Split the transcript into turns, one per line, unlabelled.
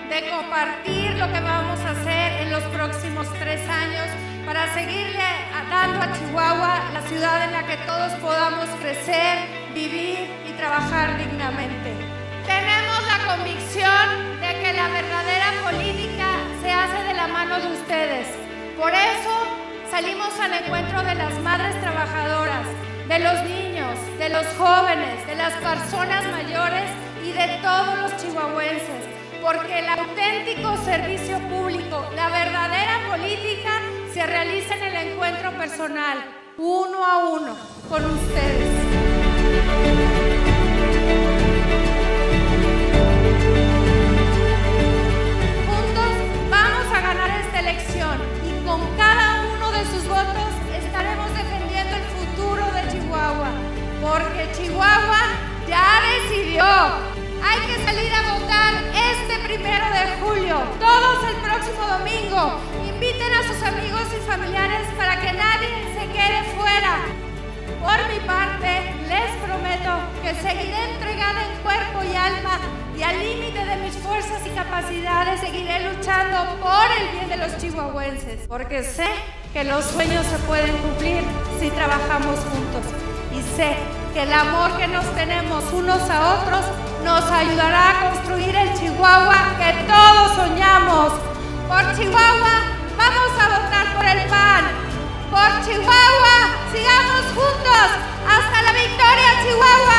de compartir lo que vamos a hacer en los próximos 3 años para seguirle dando a Chihuahua la ciudad en la que todos podamos crecer, vivir y trabajar dignamente. Tenemos la convicción de que la verdadera política se hace de la mano de ustedes. Por eso salimos al encuentro de las madres trabajadoras, de los niños, de los jóvenes, de las personas mayores y de todos los chihuahuenses, porque el auténtico servicio público, la verdadera política, se realiza en el encuentro personal, uno a uno, con ustedes. Juntos vamos a ganar esta elección y con cada uno de sus votos estaremos defendiendo el futuro de Chihuahua, porque Chihuahua ya decidió. Hay que salir a votar este 1 de julio, todos el próximo domingo. Inviten a sus amigos y familiares para que nadie se quede fuera. Por mi parte, les prometo que seguiré entregada en cuerpo y alma y al límite de mis fuerzas y capacidades seguiré luchando por el bien de los chihuahuenses, porque sé que los sueños se pueden cumplir si trabajamos juntos y sé que el amor que nos tenemos unos a otros nos ayudará a construir el Chihuahua que todos soñamos. Por Chihuahua vamos a votar por el PAN. Por Chihuahua sigamos juntos hasta la victoria, Chihuahua.